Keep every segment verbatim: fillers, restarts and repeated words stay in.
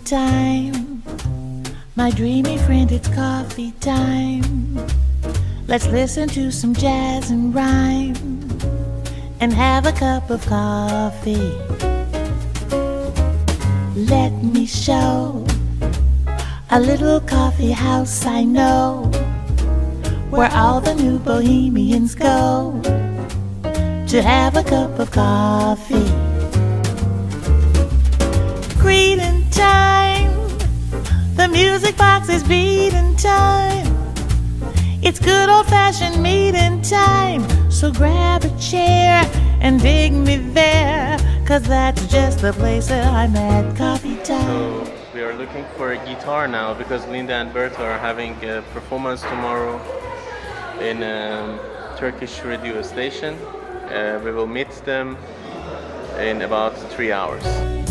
time. My dreamy friend, it's coffee time. Let's listen to some jazz and rhyme and have a cup of coffee. Let me show a little coffee house I know, where all the new bohemians go to have a cup of coffee. Greeting time, the music box is beating time. It's good old-fashioned meeting time. So grab a chair and dig me there, 'cause that's just the place that I'm at, coffee time. So we are looking for a guitar now because Linda and Berta are having a performance tomorrow in a Turkish radio station. Uh, we will meet them in about three hours.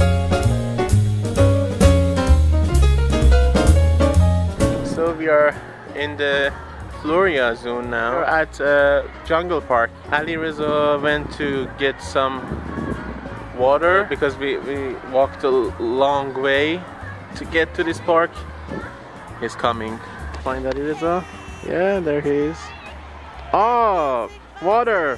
So we are in the Florida zone now. We're at uh, Jungle Park. Ali Reza went to get some water because we, we walked a long way to get to this park. He's coming. Find Ali Reza? Yeah, there he is. Oh, water!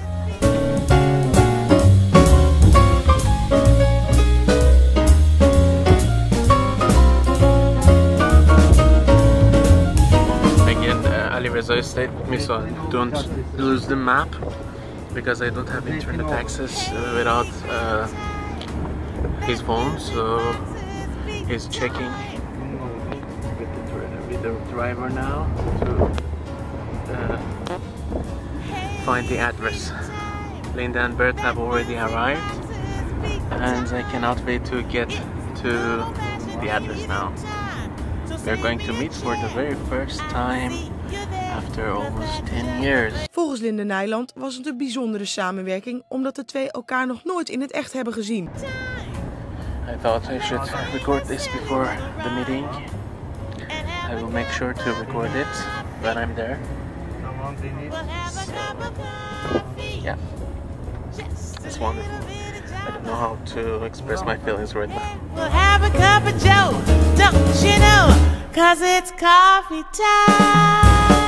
Reza stayed with me so I don't lose the map, because I don't have internet access without uh, his phone, so he's checking with the, with the driver now to uh, find the address. Linda and Bert have already arrived and I cannot wait to get to the address now. We're going to meet for the very first time after almost ten years. Volgens Linda Nijland was het een bijzondere samenwerking omdat de twee elkaar nog nooit in het echt hebben gezien. I thought I should record this before the meeting. I will make sure to record it when I'm there. So, yeah, it's wonderful. I don't know how to express my feelings right now. We'll have a cup of joe, don't you know, 'cause it's coffee time.